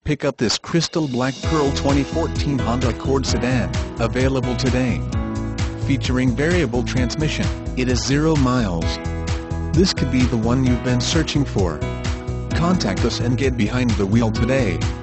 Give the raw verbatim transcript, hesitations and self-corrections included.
Pick up this crystal black pearl twenty fourteen Honda Accord sedan, available today. Featuring variable transmission, it is zero miles. This could be the one you've been searching for. Contact us and get behind the wheel today.